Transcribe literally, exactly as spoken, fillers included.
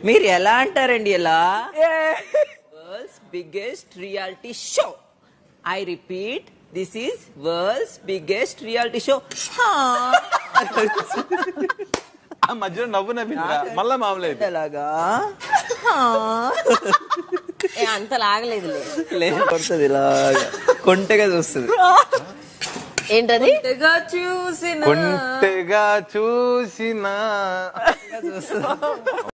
మీరు ఎలా అంటారండి ఎలా? World's biggest reality show. I repeat, this is world's biggest reality show. ఆ మధ్యలో నవ్వు నవ్విందిరా, మళ్ళా మామూలు ఎలాగా అంత లాగలేదు కొడుతుంది, ఇలాగా కొంటెగా చూస్తుంది. ఏంటది? చూసిన కొంటెగా చూసిన